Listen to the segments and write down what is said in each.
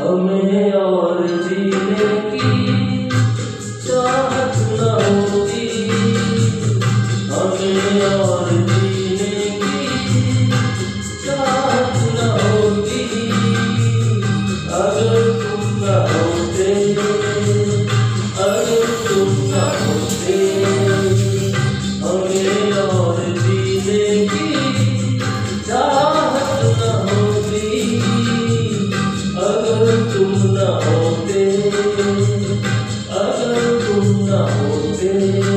हमें और जीने की चाहत न होती, हमें और जीने की चाहत न होती, अगर तुम न होते, अगर तुम न होते, हमें और जीने की चाहत न होती, अगर तुम न होते, अगर तुम न होते।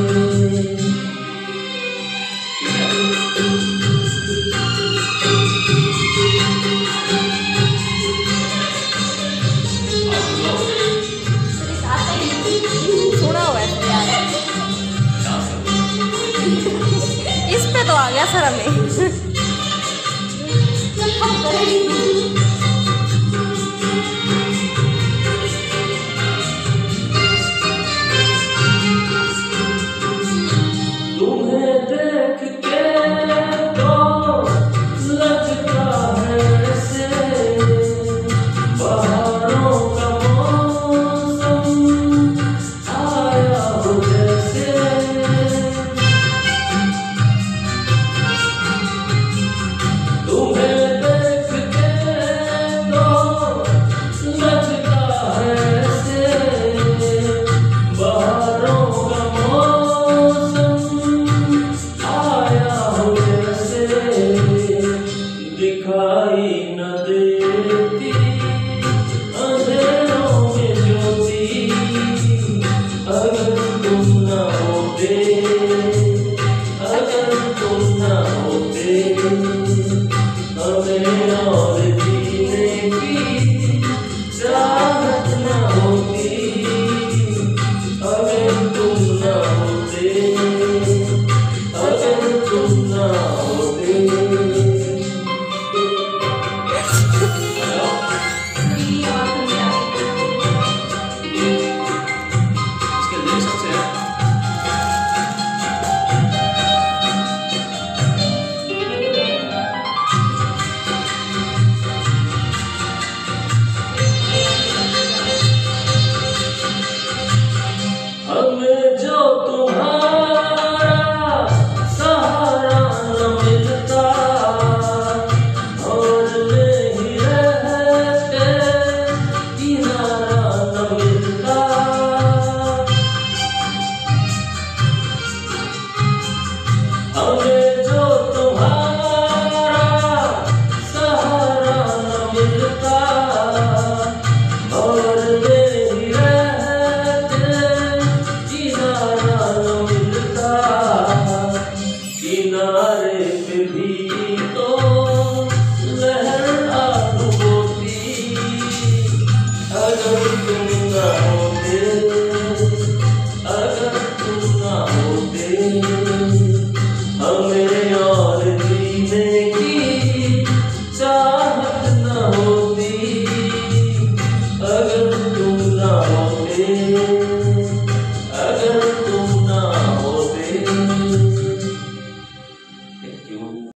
सुना हुआ है यार, इस पे तो आ गया सर हमें।